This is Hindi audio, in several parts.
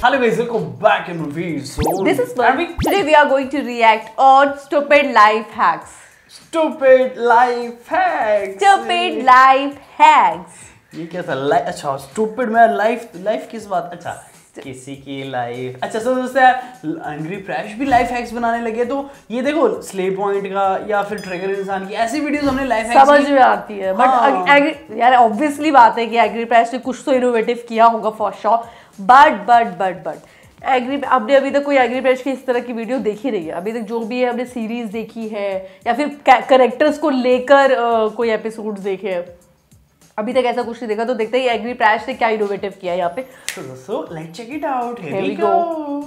Hello guys, welcome back in review. So this is fun. Today we are going to react on stupid life hacks. Stupid life hacks. Stupid life hacks. ये कैसा लाइफ? अच्छा stupid में लाइफ किस बात? अच्छा किसी की लाइफ। अच्छा सो दोस्तों एंग्री प्रैश भी लाइफ हैक्स बनाने लगे, तो ये देखो स्ले पॉइंट का या फिर ट्रिगर इंसान की ऐसी वीडियोस हमने लाइफ हैक्स समझ में आती है। बट यार ऑब्वियसली बात है कि एग्री प्रैश ने कुछ तो इनोवेटिव किया होगा फॉर श्योर। बट एग्री आपने अभी तक कोई एग्री प्रैश की इस तरह की वीडियो देखी नहीं है? अभी तक जो भी है हमने सीरीज देखी है या फिर कैरेक्टर्स को लेकर कोई एपिसोड्स देखे हैं, अभी तक ऐसा कुछ नहीं देखा। तो देखते हैं एग्री प्रैश ने क्या इनोवेटिव किया है यहाँ पे। तो दोस्तों let's check it out. Here we go.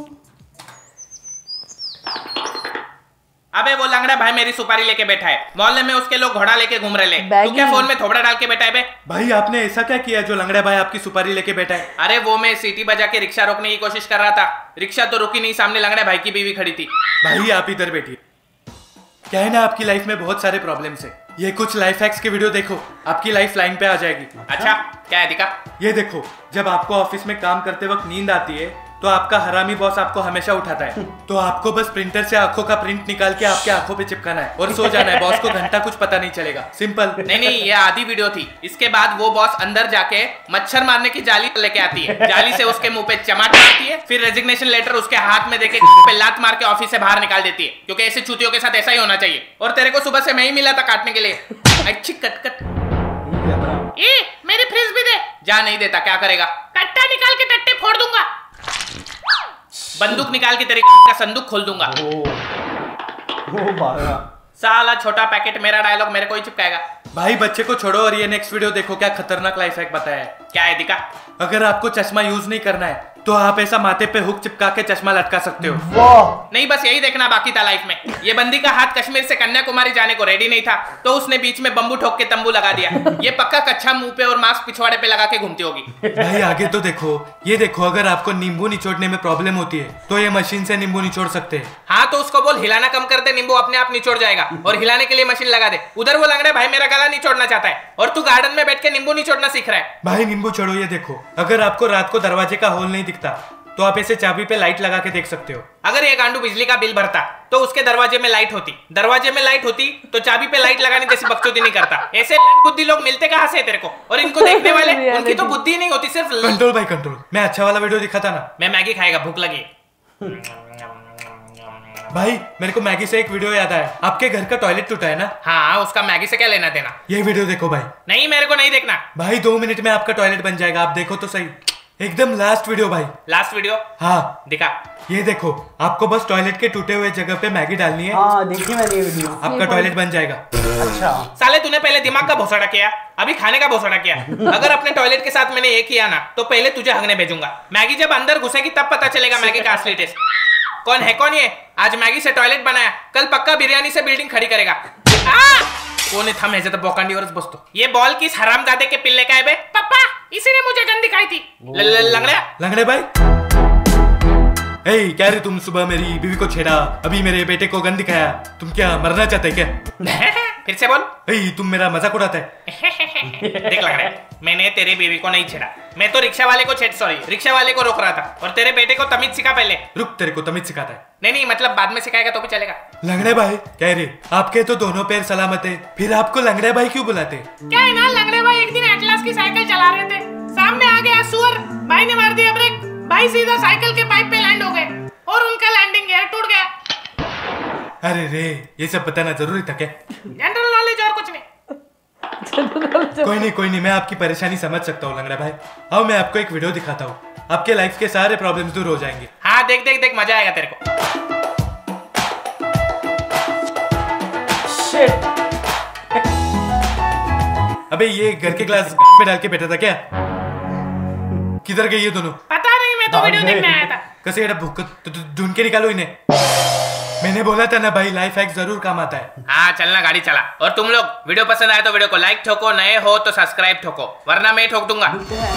अबे वो लंगड़ा भाई मेरी सुपारी लेके बैठा है, मोहल्ले में उसके लोग घोड़ा लेके घूम रहे हैं। तू क्या फोन में थोबड़ा डाल के बैठा है बे? भाई आपने ऐसा क्या किया जो लंगड़ा भाई आपकी सुपारी लेके बैठा है? अरे वो मैं सीटी बजा के रिक्शा रोकने की कोशिश कर रहा था, रिक्शा तो रुकी नहीं, सामने लंगड़ा भाई की बीवी खड़ी थी। भाई आप इधर बैठिए। क्या है ना, आपकी लाइफ में बहुत सारे प्रॉब्लम्स है। ये कुछ लाइफ हैक्स की वीडियो देखो, आपकी लाइफ लाइन पे आ जाएगी। अच्छा क्या है दिखा? ये देखो, जब आपको ऑफिस में काम करते वक्त नींद आती है तो आपका हरामी बॉस आपको हमेशा उठाता है, तो आपको बस प्रिंटर से आंखों का प्रिंट निकाल के आपके आंखों पे चिपकाना है और सो जाना है। बॉस को घंटा कुछ पता नहीं चलेगा। सिंपल। नहीं ये आधी वीडियो थी। इसके बाद वो बॉस अंदर जाके मच्छर मारने की जाली लेके आती है, जाली से उसके मुंह पे चमाट मारती है, फिर रेजिग्नेशन लेटर उसके हाथ में देके पे लात मार के ऑफिस से बाहर निकाल देती है, क्योंकि ऐसे चूतियों के साथ ऐसा ही होना चाहिए। और तेरे को सुबह से मैं ही मिला था काटने के लिए। अच्छी कट मेरी फ्रिज भी दे। जा नहीं देता, क्या करेगा? कट्टा निकाल के टट्टे फोड़ दूंगा, बंदूक निकाल के तेरे का संदूक खोल दूंगा। साला छोटा पैकेट, मेरा डायलॉग मेरे को ही चिपकाएगा। भाई बच्चे को छोड़ो और ये नेक्स्ट वीडियो देखो, क्या खतरनाक लाइफ हैक बताया है। क्या है दिखा? अगर आपको चश्मा यूज नहीं करना है तो आप ऐसा माथे पे हुक चिपका के चश्मा लटका सकते हो। वाह! नहीं बस यही देखना बाकी था लाइफ में। ये बंदी का हाथ कश्मीर से कन्याकुमारी जाने को रेडी नहीं था, तो उसने बीच में बम्बू ठोक के तंबू लगा दिया। ये पक्का कच्चा मुंह पे और मास्क पिछवाड़े पे लगा के घूमती होगी। भाई आगे तो देखो, ये देखो, अगर आपको नींबू निचोड़ने में प्रॉब्लम होती है तो ये मशीन से नींबू निचोड़ सकते हैं। हाँ तो उसको बोल हिलाना कम कर दे, नींबू अपने आप निचोड़ जाएगा, और हिलाने के लिए मशीन लगा दे। उधर वो लंगड़े भाई मेरा गला निचोड़ना चाहता है और तू गार्डन में बैठ के नींबू निचोड़ना सीख रहा है। भाई नींबू छोड़ो, ये देखो, अगर आपको रात को दरवाजे का होल नहीं दिखता तो आप ऐसे चाबी पे लाइट लगा के देख सकते हो। अगर ये गांडू बिजली का बिल भरता तो उसके दरवाजे में लाइट होती, दरवाजे में लाइट होती तो चाबी पे लाइट लगाने जैसी बकचोदी नहीं करता। ऐसे बुद्धि लोग मिलते कहां से तेरे को? और इनको देखने वाले उनकी तो बुद्धि नहीं होती, सिर्फ कंट्रोल भाई कंट्रोल। मैं अच्छा वाला वीडियो दिखाता ना। मैं मैगी खाएगा, भूख लगी। भाई मेरे को मैगी से एक वीडियो याद आया। आपके घर का टॉयलेट टूटा है ना? हाँ उसका मैगी से क्या लेना देना? ये वीडियो देखो भाई। नहीं मेरे को नहीं देखना भाई, 2 मिनट में आपका टॉयलेट बन जाएगा, आप देखो तो सही। एकदम लास्ट वीडियो भाई। Last video? हाँ दिखा। ये देखो, आपको बस टॉयलेट के टूटे हुए जगह पे मैगी डालनी है। हाँ देखी मैंने ये वीडियो। आपका टॉयलेट बन जाएगा। अच्छा साले तूने पहले दिमाग का भोसड़ा किया, अभी खाने का भोसड़ा किया। अगर अपने टॉयलेट के साथ मैंने ये किया ना तो पहले तुझे हगने भेजूंगा। मैगी जब अंदर घुसेगी तब पता चलेगा मैगी का असली टेस्ट। कौन है कौन ये? आज मैगी से टॉयलेट बनाया, कल पक्का बिरयानी से बिल्डिंग खड़ी करेगा। कौन थम है जब बोकांडी और बस्तो? ये बॉल किस हरामजादे के पिल्ले का है बे? पापा इसी ने मुझे गन दिखाई थी। लंगड़े भाई, ए क्या रे, तुम सुबह मेरी बीवी को छेड़ा, अभी मेरे बेटे को गन दिखाया, तुम क्या मरना चाहते क्या? फिर से बोल। ए तुम मेरा मजाक उड़ाता है। देख लग रहा है मैंने तेरे बीवी को नहीं छेड़ा, मैं तो रिक्शा वाले को रिक्शा वाले को रोक रहा था। और तेरे बेटे को तमीज सिखा पहले। रुक, तेरे को तमीज सिखाता है? नहीं मतलब बाद में सिखाएगा तो भी चलेगा। लंगड़े भाई कह रहे, आपके तो दोनों पैर सलामत है, फिर आपको लंगड़े भाई क्यों बुलाते? क्या है ना, लंगड़े भाई एक दिन एटलास की साइकिल चला रहे थे, सामने आ गया सुअर, भाई ने मार दिया ब्रेक, भाई सीधा साइकिल के पाइप पे लैंड हो गए और उनका लैंडिंग गियर टूट गया। अरे रे, ये सब बताना जरूरी था क्या? जनरल नॉलेज और कुछ नहीं। कोई नहीं, मैं आपकी परेशानी समझ सकता हूँ लंगड़ा भाई। अब मैं आपको एक वीडियो दिखाता हूँ, आपके लाइफ के सारे प्रॉब्लम्स दूर हो जाएंगे। हाँ देख मजा आएगा तेरे को। शिट। अबे ये घर के ग्लास में डाल के बैठा था क्या? किधर गए ये दोनों? पता नहीं, मैं तो वीडियो देखने आया था। कैसे भूख ढूंढ के निकालो इन्हें। मैंने बोला था ना भाई, लाइफ हैक जरूर काम आता है। हाँ चलना, गाड़ी चला। और तुम लोग वीडियो पसंद आए तो वीडियो को लाइक ठोको, नए हो तो सब्सक्राइब ठोको, वरना मैं ठोक दूंगा।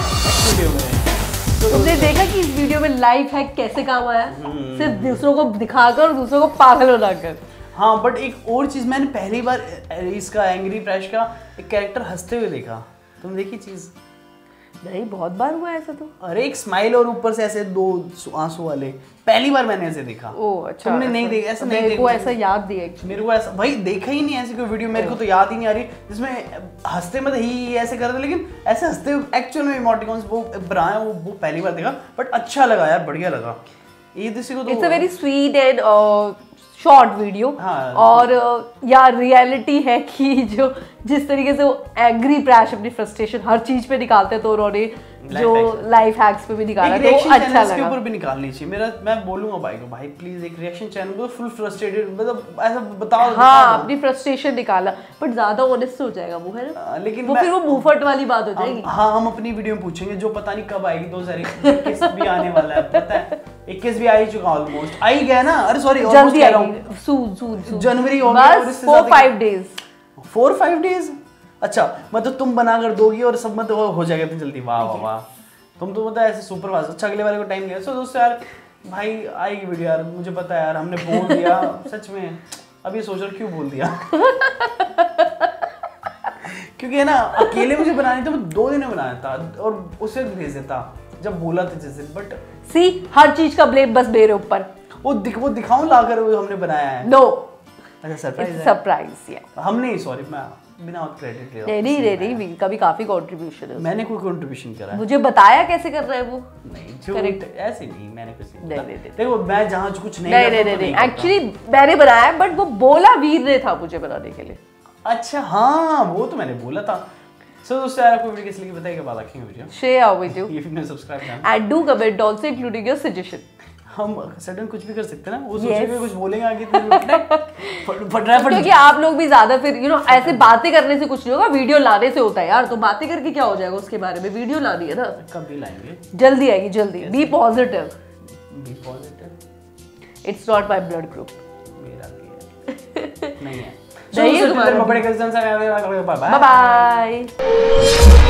तुमने देखा कि इस वीडियो में लाइफ हैक कैसे काम आया? सिर्फ दूसरों को दिखाकर और दूसरों को पागल बनाकर। हाँ बट एक और चीज मैंने पहली बार इसका एंग्री प्रैश का एक कैरेक्टर हंसते हुए देखा। तुम देखी चीज? नहीं, बहुत बार हुआ ऐसा तो। अरे एक स्माइल और ऊपर से ऐसे 2 आंसू वाले, पहली बार मैंने ऐसे देखा। ओह अच्छा, तुमने नहीं देखा? ऐसा नहीं मेरे को देखा? ऐसा याद नहीं है मेरे को ऐसा भाई देखा ही नहीं ऐसी कोई वीडियो, मेरे को तो याद ही नहीं आ रही जिसमें हंसते मत ही ऐसे कर रहे, लेकिन ऐसे हंसते एक्चुअल में इमोटिकॉन्स वो बनाया, वो पहली बार देखा, बट अच्छा लगा यार, बढ़िया लगा। ये किसी को तो it's a very sweet and short video. हाँ। और यार रियलिटी है कि जो जिस तरीके से वो एग्री प्रैश अपनी फ्रस्ट्रेशन हर चीज पे निकालते हैं, तो उन्होंने जो लाइफ हैक्स पे भी निकाला तो अच्छा लगा। के ऊपर भी निकालनी चाहिए। मैं बोलूंगा भाई को, भाई प्लीज एक रिएक्शन चैनल को फुल फ्रस्ट्रेटेड मतलब ऐसा बताओ। हाँ, अपनी फ्रस्ट्रेशन निकाला, बट ज्यादा ऑनेस्ट हो जाएगा वो, है ना? लेकिन वो फिर वो मुंहफट वाली बात हो जाएगी। हाँ, हम अपनी वीडियो में पूछेंगे जो पता नहीं कब आएगी, 2021 भी आने वाला है, पता है 21 भी आ ही चुका, ऑलमोस्ट आ ही गया ना। अरे सॉरी, जल्दी आएगी, सून जनवरी हो गया, बस 4-5 डेज 4-5 डेज। अच्छा, मतलब तुम बना कर दोगी और सब मतलब हो जाएगा इतनी जल्दी? वाह वाह वाह, तुम तो मतलब ऐसे सुपर फास्ट। अच्छा, अगले वाले को टाइम लिया। सो दोस्तों यार, भाई आएगी वीडियो यार, मुझे पता है यार, हमने बोल दिया सच में। अब ये सोच रहा क्यों बोल दिया क्योंकि है ना, अकेले मुझे बनानी थी, मैं 2 दिन में बनाया था और उसे भेज देता जब बोला था जैसे। बट सी हर चीज का ब्लेम बस मेरे ऊपर। वो दिखाऊं लाकर वो हमने बनाया है। नो, अच्छा सरप्राइज है। सरप्राइज या हमने सॉरी, मैं बिना क्रेडिट ले रहा हूं। नहीं, कभी काफी कंट्रीब्यूशन है। मैंने कोई कंट्रीब्यूशन करा है? मुझे बताया कैसे कर रहा है वो? नहीं, जो ऐसे नहीं, मैंने कुछ नहीं। देखो, मैं जहां कुछ नहीं एक्चुअली मैंने बनाया है, बट वो बोला वीर ने था मुझे बनाने के लिए। अच्छा हाँ, वो तो मैंने बोला था। सो दोस्तों यार, आपको वीडियो कैसी लगी बताइए, बाद रखेंगे वीडियो, शेयर विद यू, ये भी सब्सक्राइब करना and do comment also including your suggestion. हम सडन कुछ भी कर सकते हैं ना, वो सोचेंगे कुछ बोलेंगे आगे तो फट रहा है। क्योंकि आप लोग भी ज्यादा फिर ऐसे बातें करने से कुछ नहीं होगा, वीडियो लाने से होता है यार। तो बातें करके क्या हो जाएगा, उसके बारे में वीडियो लानी है ना। कभी लाएंगे, जल्दी आएगी, जल्दी। Be positive, it's not my blood group. मेरा भी है नहीं है। नहीं है तुम्हारा। बड़े कजन से बाय बाय।